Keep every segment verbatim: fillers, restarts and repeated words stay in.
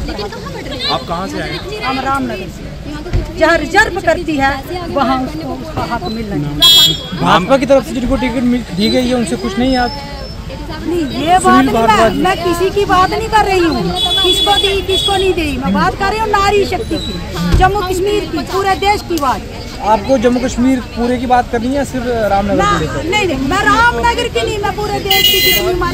आप कहाँ से आए? हम रामनगर से। जहाँ रिजर्व करती है वहाँ उसको उसका हक मिल रहा है। भाजपा की तरफ से जिनको टिकट दी गई है उनसे खुश नहीं आप? नहीं, ये बात नहीं, मैं, मैं किसी की बात नहीं कर रही हूँ, किसको दी किसको नहीं दी। मैं बात कर रही हूँ नारी शक्ति की, जम्मू कश्मीर की, पूरे देश की बात। आपको जम्मू कश्मीर पूरे की बात करनी है सिर्फ रामनगर की लेकर? नहीं नहीं, मैं रामनगर की नहीं, मैं पूरे देश की जितनी हमारी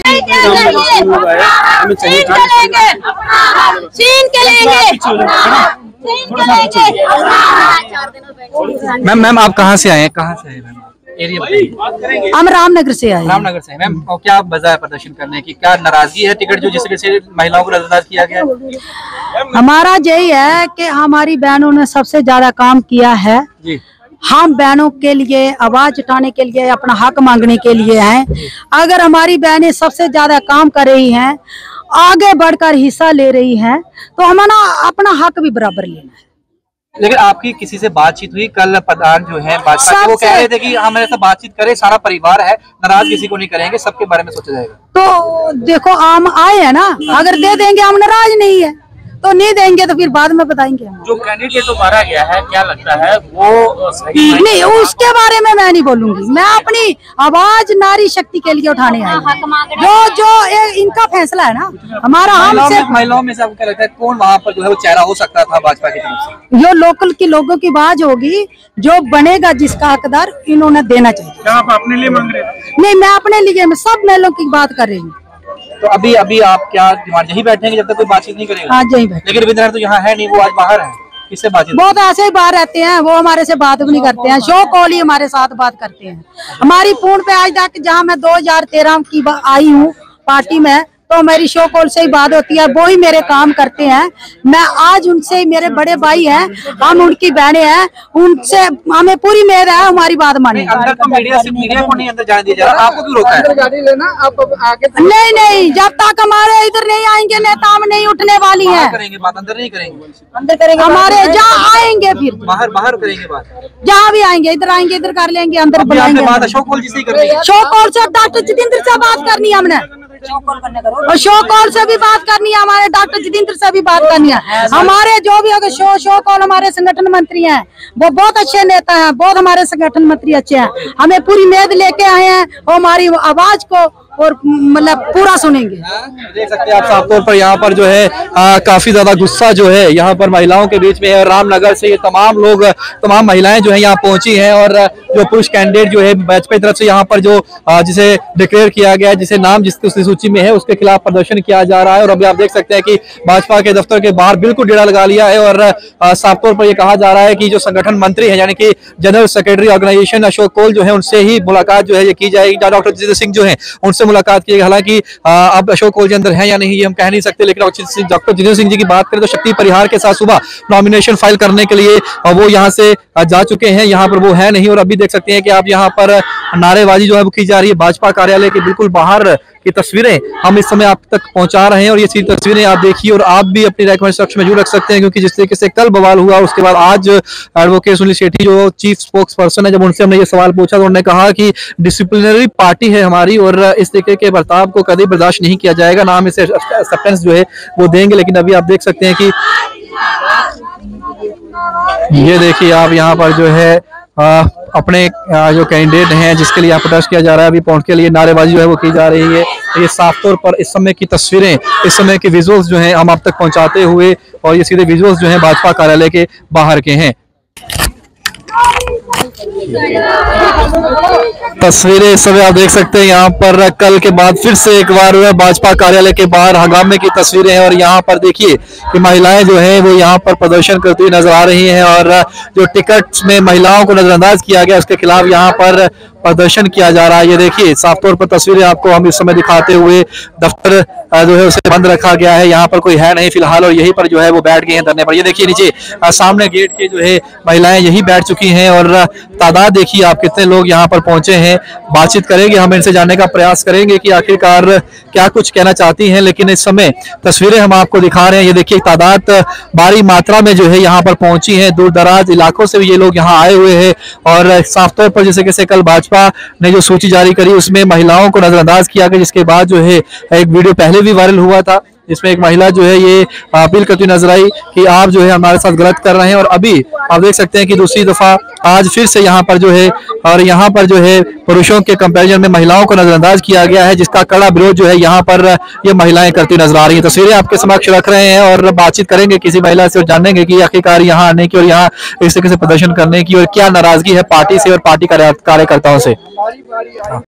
मैम मैम आप कहाँ से आए हैं? कहाँ से आए मैम? एरिया बताइए। हम रामनगर से आए। रामनगर से मैम, और क्या वजह है प्रदर्शन करने की? क्या नाराजगी है टिकट जो जिस वजह से महिलाओं को नजरअंदाज किया गया? हमारा यही है कि हमारी बहनों ने सबसे ज्यादा काम किया है जी। हम बहनों के लिए आवाज उठाने के लिए, अपना हक मांगने के लिए हैं। अगर हमारी बहनें सबसे ज्यादा काम कर रही हैं, आगे बढ़कर हिस्सा ले रही हैं, तो हमारा अपना हक भी बराबर लेना है। लेकिन आपकी किसी से बातचीत हुई? कल प्रधान जो है भाजपा के वो कह रहे थे कि हम ऐसा बातचीत करें, सारा परिवार है, नाराज किसी को नहीं करेंगे, सबके बारे में सोचा जाएगा। तो देखो हम आए हैं ना, अगर दे देंगे हम नाराज नहीं है, तो नहीं देंगे तो फिर बाद में बताएंगे। जो कैंडिडेट तो मारा गया है, क्या लगता है वो सही? नहीं, उसके बारे में मैं नहीं बोलूंगी। मैं अपनी आवाज नारी शक्ति के लिए उठाने आई हूँ। जो जो ए, इनका फैसला है ना हमारा। हमसे महिलाओं में से आपको क्या लगता है कौन वहाँ पर जो है वो चेहरा हो सकता था भाजपा की तरफ से? जो लोकल की लोगों की आवाज होगी, जो बनेगा जिसका हकदार, इन्होंने देना चाहिए। क्या आप अपने लिए मांग रहे हैं? नहीं, मैं अपने लिए, मैं सब महिलाओं की बात कर रही हूँ। तो अभी अभी आप क्या यही बैठेंगे जब तक कोई बातचीत नहीं करेगा? आज यही बैठे। लेकिन रविंद्र तो यहाँ है नहीं, वो आज बाहर है, किससे बातचीत? बहुत ऐसे ही बाहर रहते हैं, वो हमारे से बात भी नहीं करते हैं। शो कॉल ही हमारे साथ बात करते हैं। हमारी पूर्ण पे आज तक, जहाँ मैं दो हजार तेरह की आई हूँ पार्टी में, तो मेरी शो कॉल से ही बात होती है। वो ही मेरे काम करते हैं। मैं आज उनसे, मेरे बड़े भाई हैं, हम उनकी बहनें हैं, उनसे हमें पूरी उम्मीद है हमारी बात माने। अंदर तो मीडिया से मीडिया को नहीं अंदर जाने दिया जा रहा, आपको क्यों रोका है? गाड़ी लेना आप आगे। नहीं नहीं, जब तक हमारे इधर नहीं आएंगे नेता, हम नहीं उठने वाली है। करेंगे बात, अंदर नहीं करेंगे। अंदर करेंगे, हमारे जहाँ आएंगे, फिर बाहर बाहर करेंगे बात। जहाँ भी आएंगे, इधर आएंगे, इधर कर लेंगे, अंदर बुलाएंगे। बात शो कॉल जिससे करनी है, शो कॉल से डॉक्टर जितेंद्र से बात करनी है हमने, और शो कॉल से भी बात करनी है, हमारे डॉक्टर जितेंद्र से भी बात करनी है। हमारे जो भी होगा शो शो कॉल, हमारे संगठन मंत्री हैं, वो बहुत अच्छे नेता हैं, बहुत हमारे संगठन मंत्री अच्छे हैं। हमें पूरी उम्मीद लेके आए हैं, वो हमारी आवाज को और मतलब पूरा सुनेंगे। देख सकते हैं आप साफ तौर पर यहाँ पर जो है आ, काफी ज्यादा गुस्सा जो है यहाँ पर महिलाओं के बीच में है। रामनगर से ये तमाम लोग, तमाम महिलाएं जो है यहाँ पहुंची हैं, और जो पुरुष कैंडिडेट जो है भाजपा की तरफ से यहाँ पर जो आ, जिसे डिक्लेयर किया गया है, जिसे नाम जिसकी उसकी सूची में है, उसके खिलाफ प्रदर्शन किया जा रहा है। और अभी आप देख सकते हैं कि भाजपा के दफ्तर के बाहर बिल्कुल डेरा लगा लिया है, और आ, साफ तौर पर यह कहा जा रहा है कि जो संगठन मंत्री है, यानी कि general secretary organisation Ashok Kaul जो है, उनसे ही मुलाकात जो है ये की जाएगी। डॉक्टर जितेंद्र सिंह जो है उनसे मुलाकात की। हालांकि अब अशोक कौल के अंदर है या नहीं ये हम कह नहीं सकते, लेकिन डॉक्टर जितेंद्र सिंह जी की बात करें तो शक्ति परिहार के साथ सुबह नॉमिनेशन फाइल करने के लिए वो यहाँ से जा चुके हैं। यहाँ पर वो है नहीं, और अभी देख सकते हैं कि आप यहाँ पर नारेबाजी जो है वो की जा रही है। भाजपा कार्यालय के बिल्कुल बाहर की तस्वीरें हम इस समय आप तक पहुंचा रहे हैं, और ये सारी तस्वीरें आप देखिए, और आप भी अपनी राय कमेंट सेक्शन में जरूर रख सकते हैं, क्योंकि जिस तरीके से कल बवाल हुआ, उसके बाद आज एडवोकेट सुनील शेट्टी जो चीफ स्पोक्स पर्सन है, जब उनसे हमने ये सवाल पूछा तो उन्होंने कहा कि डिसिप्लिनरी पार्टी है हमारी, और इस तरीके के बर्ताव को कभी बर्दाश्त नहीं किया जाएगा, ना हम इसे एक्सेप्टेंस जो है वो देंगे। लेकिन अभी आप देख सकते हैं कि ये देखिए आप यहाँ पर जो है आ, अपने आ, जो कैंडिडेट हैं जिसके लिए यहाँ प्रोटेस्ट किया जा रहा है, अभी पहुंच के लिए नारेबाजी जो है वो की जा रही है। ये साफ तौर पर इस समय की तस्वीरें, इस समय के विजुअल्स जो हैं हम आप तक पहुंचाते हुए, और ये सीधे विजुअल्स जो हैं भाजपा कार्यालय के बाहर के हैं। तस्वीरें इस समय आप देख सकते हैं यहाँ पर कल के बाद फिर से एक बार हुआ भाजपा कार्यालय के बाहर हंगामे की तस्वीरें हैं, और यहाँ पर देखिए कि महिलाएं जो है वो यहाँ पर प्रदर्शन करती हुई नजर आ रही हैं, और जो टिकट्स में महिलाओं को नजरअंदाज किया गया उसके खिलाफ यहाँ पर प्रदर्शन किया जा रहा है। ये देखिए साफ तौर पर तस्वीरें आपको हम इस समय दिखाते हुए, दफ्तर जो है उसे बंद रखा गया है, यहाँ पर कोई है नहीं फिलहाल, और यहीं पर जो है वो बैठ गए हैं धरने पर। ये देखिए नीचे सामने गेट के जो है महिलाएं यही बैठ चुकी हैं, और तादाद देखिए आप कितने लोग यहाँ पर पहुंचे हैं। बातचीत करेंगे, हम इनसे जानने का प्रयास करेंगे कि आखिरकार क्या कुछ कहना चाहती हैं, लेकिन इस समय तस्वीरें हम आपको दिखा रहे हैं। ये देखिए तादाद भारी मात्रा में जो है यहाँ पर पहुंची है, दूर दराज इलाकों से भी ये लोग यहाँ आए हुए हैं, और साफ तौर पर जैसे कैसे कल भाजपा ने जो सूची जारी करी उसमें महिलाओं को नजरअंदाज किया गया, जिसके बाद जो है एक वीडियो पहले भी वायरल हुआ था इसमें एक महिला जो है ये अपील करती नजर आई कि आप जो है हमारे साथ गलत कर रहे हैं। और अभी आप देख सकते हैं कि दूसरी दफा आज फिर से यहाँ पर जो है और यहाँ पर जो है पुरुषों के कंपैरिजन में महिलाओं को नजरअंदाज किया गया है, जिसका कड़ा विरोध जो है यहाँ पर ये महिलाएं करती नजर आ रही हैं। तस्वीरें आपके समक्ष रख रहे हैं और बातचीत करेंगे किसी महिला से और जानेंगे कि आखिरकार यहाँ आने की और यहाँ इस तरीके से प्रदर्शन करने की और क्या नाराजगी है पार्टी से और पार्टी कार्यकर्ताओं से।